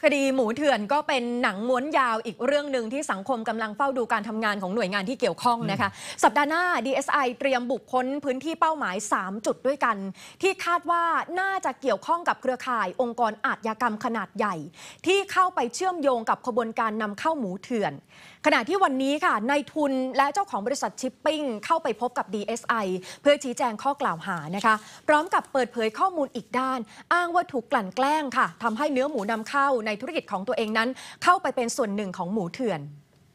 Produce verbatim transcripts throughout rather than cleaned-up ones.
คดีหมูเถื่อนก็เป็นหนังม้วนยาวอีกเรื่องหนึ่งที่สังคมกำลังเฝ้าดูการทำงานของหน่วยงานที่เกี่ยวข้องนะคะสัปดาห์หน้า ดี เอส ไอ เตรียมบุคคลพื้นที่เป้าหมายสามจุดด้วยกันที่คาดว่าน่าจะเกี่ยวข้องกับเครือข่ายองค์กรอาชญากรรมขนาดใหญ่ที่เข้าไปเชื่อมโยงกับขบวนการนำเข้าหมูเถื่อนขณะที่วันนี้ค่ะนายทุนและเจ้าของบริษัทชิปปิ้งเข้าไปพบกับ ดี เอส ไอ เพื่อชี้แจงข้อกล่าวหานะคะพร้อมกับเปิดเผยข้อมูลอีกด้านอ้างว่าถูกกลั่นแกล้งค่ะทำให้เนื้อหมูนำเข้าในธุรกิจของตัวเองนั้นเข้าไปเป็นส่วนหนึ่งของหมูเถื่อน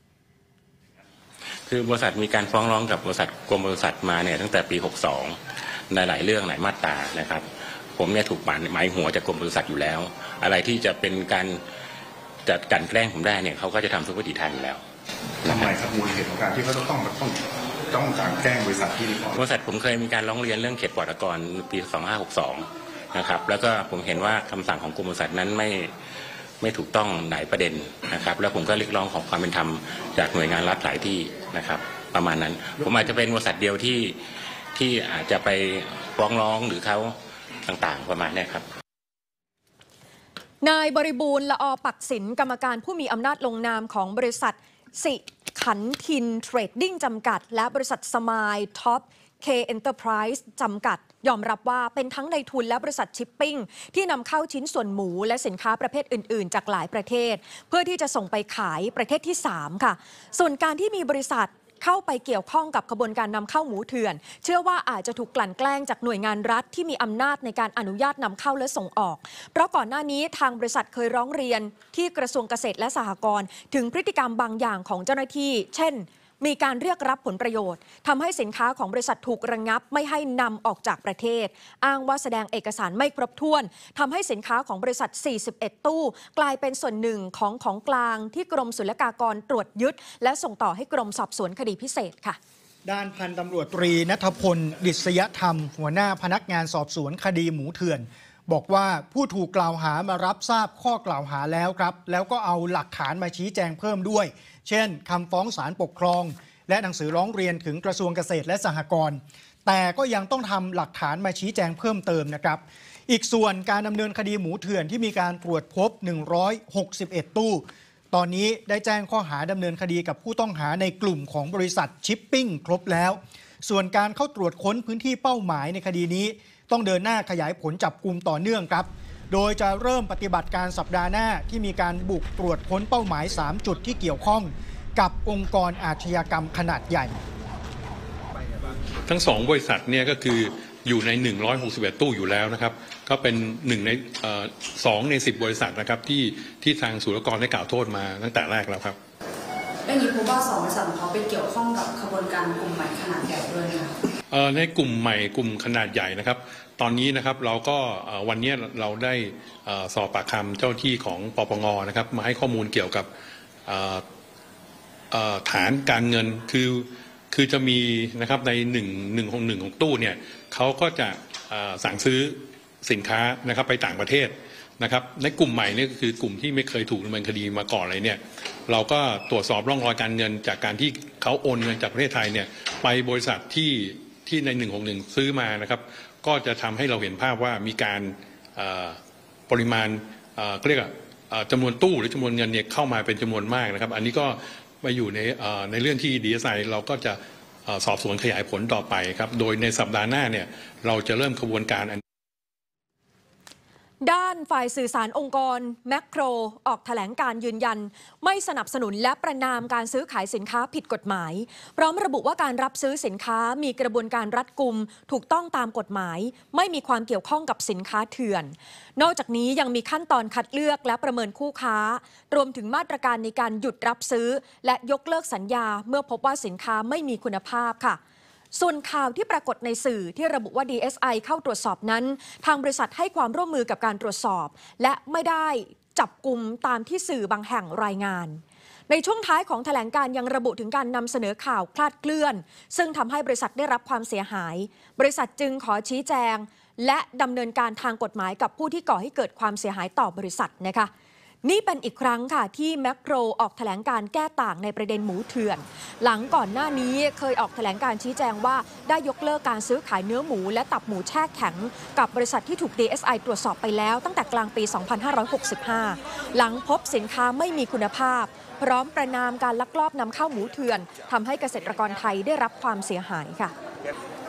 คือบริษัทมีการฟ้องร้องกับบริษัทกรมบริษัทมาเนี่ยตั้งแต่ปีหกสองในหลายเรื่องหลายมาตรานะครับผมเนี่ยถูกหมายหัวจากกรมบริษัทอยู่แล้วอะไรที่จะเป็นการจัดการแกล้งผมได้เนี่ยเขาก็จะทำทุกวิถีทางอยู่แล้วทำไมครับมูลเหตุของการที่เขาต้องต้องต้องการแกล้งบริษัทที่บริษัทผมเคยมีการร้องเรียนเรื่องเขตปลอดกรปีสองห้าหกสองนะครับแล้วก็ผมเห็นว่าคำสั่งของกรมบริษัทนั้นไม่ไม่ถูกต้องหลายประเด็นนะครับแล้วผมก็เรียกร้องขอความเป็นธรรมจากหน่วยงานรัฐหลายที่นะครับประมาณนั้นผมอาจจะเป็นบริษัทเดียวที่ที่อาจจะไปฟ้องร้องหรือเขาต่างๆประมาณนี้ครับนายบริบูรณ์ละอปักศิลป์กรรมการผู้มีอำนาจลงนามของบริษัทสิขันทินเทรดดิ้งจำกัดและบริษัทสมายท็อปเคเอ็นเตอร์ไพรส์จำกัดยอมรับว่าเป็นทั้งนายทุนและบริษัทชิปปิ้งที่นำเข้าชิ้นส่วนหมูและสินค้าประเภทอื่นๆจากหลายประเทศเพื่อที่จะส่งไปขายประเทศที่สามค่ะส่วนการที่มีบริษัทเข้าไปเกี่ยวข้องกับขบวนการนำเข้าหมูเถื่อนเชื่อว่าอาจจะถูกกลั่นแกล้งจากหน่วยงานรัฐที่มีอำนาจในการอนุญาตนำเข้าและส่งออกเพราะก่อนหน้านี้ทางบริษัทเคยร้องเรียนที่กระทรวงเกษตรและสหกรณ์ถึงพฤติกรรมบางอย่างของเจ้าหน้าที่เช่นมีการเรียกรับผลประโยชน์ทำให้สินค้าของบริษัทถูกระงับไม่ให้นำออกจากประเทศอ้างว่าแสดงเอกสารไม่ครบถ้วนทำให้สินค้าของบริษัทสี่สิบเอ็ดตู้กลายเป็นส่วนหนึ่งของของกลางที่กรมศุลกากรตรวจยึดและส่งต่อให้กรมสอบสวนคดีพิเศษค่ะด้านพันตำรวจตรีณัฐพลดิษยธรรมหัวหน้าพนักงานสอบสวนคดีหมูเถื่อนบอกว่าผู้ถูกกล่าวหามารับทราบข้อกล่าวหาแล้วครับแล้วก็เอาหลักฐานมาชี้แจงเพิ่มด้วยเช่นคำฟ้องศาลปกครองและหนังสือร้องเรียนถึงกระทรวงเกษตรและสหกรณ์แต่ก็ยังต้องทำหลักฐานมาชี้แจงเพิ่มเติมนะครับอีกส่วนการดำเนินคดีหมูเถื่อนที่มีการตรวจพบหนึ่งร้อยหกสิบเอ็ดตู้ตอนนี้ได้แจ้งข้อหาดำเนินคดีกับผู้ต้องหาในกลุ่มของบริษัทชิปปิ้งครบแล้วส่วนการเข้าตรวจค้นพื้นที่เป้าหมายในคดีนี้ต้องเดินหน้าขยายผลจับกุมต่อเนื่องครับโดยจะเริ่มปฏิบัติการสัปดาห์หน้าที่มีการบุกตรวจค้นเป้าหมายสามจุดที่เกี่ยวข้องกับองค์กรอาชญากรรมขนาดใหญ่ทั้งสองบริษัทเนี่ยก็คืออยู่ในหนึ่งร้อยหกสิบเอ็ดตู้อยู่แล้วนะครับก็เป็นหนึ่งในสองในสิบบริษัทนะครับที่ที่ทางศุลกากรได้กล่าวโทษมาตั้งแต่แรกแล้วครับได้ยินพบว่าสองบริษัทของเขาไปเกี่ยวข้องกับขบวนการกลุ่มใหม่ขนาดใหญ่ด้วยค่ะในกลุ่มใหม่กลุ่มขนาดใหญ่นะครับตอนนี้นะครับเราก็วันนี้เราได้สอบปากคำเจ้าที่ของปปงนะครับมาให้ข้อมูลเกี่ยวกับฐานการเงินคือคือจะมีนะครับในหนึ่งหนึ่งของหนึ่งของตู้เนี่ยเขาก็จะสั่งซื้อสินค้านะครับไปต่างประเทศนะครับในกลุ่มใหม่นี่ก็คือกลุ่มที่ไม่เคยถูกดำเนินคดีมาก่อนเลยเนี่ยเราก็ตรวจสอบร่องรอยการเงินจากการที่เขาโอนเงินจากประเทศไทยเนี่ยไปบริษัทที่ที่ในหนึ่งของหนึ่งซื้อมานะครับก็จะทำให้เราเห็นภาพว่ามีการปริมาณเรียกว่าจำนวนตู้หรือจำนวนเงินเนี่ยเข้ามาเป็นจำนวนมากนะครับอันนี้ก็มาอยู่ในในเรื่องที่ ดี เอส ไอ เราก็จะสอบสวนขยายผลต่อไปครับโดยในสัปดาห์หน้าเนี่ยเราจะเริ่มขบวนการด้านฝ่ายสื่อสารองค์กรแมคโครออกแถลงการยืนยันไม่สนับสนุนและประณามการซื้อขายสินค้าผิดกฎหมายพร้อมระบุว่าการรับซื้อสินค้ามีกระบวนการรัดกุมถูกต้องตามกฎหมายไม่มีความเกี่ยวข้องกับสินค้าเถื่อนนอกจากนี้ยังมีขั้นตอนคัดเลือกและประเมินคู่ค้ารวมถึงมาตรการในการหยุดรับซื้อและยกเลิกสัญญาเมื่อพบว่าสินค้าไม่มีคุณภาพค่ะส่วนข่าวที่ปรากฏในสื่อที่ระบุว่า ดี เอส ไอ เข้าตรวจสอบนั้นทางบริษัทให้ความร่วมมือกับการตรวจสอบและไม่ได้จับกุมตามที่สื่อบางแห่งรายงานในช่วงท้ายของแถลงการยังระบุถึงการนำเสนอข่าวคลาดเคลื่อนซึ่งทำให้บริษัทได้รับความเสียหายบริษัทจึงขอชี้แจงและดำเนินการทางกฎหมายกับผู้ที่ก่อให้เกิดความเสียหายต่อบริษัทนะคะนี่เป็นอีกครั้งค่ะที่แมคโครออกแถลงการแก้ต่างในประเด็นหมูเถื่อน หลังก่อนหน้านี้เคยออกแถลงการชี้แจงว่าได้ยกเลิกการซื้อขายเนื้อหมูและตับหมูแช่แข็งกับบริษัทที่ถูก ดี เอส ไอ ตรวจสอบไปแล้วตั้งแต่กลางปี สองพันห้าร้อยหกสิบห้า หลังพบสินค้าไม่มีคุณภาพพร้อมประณามการลักลอบนำเข้าหมูเถื่อนทำให้เกษตรกรไทยได้รับความเสียหายค่ะ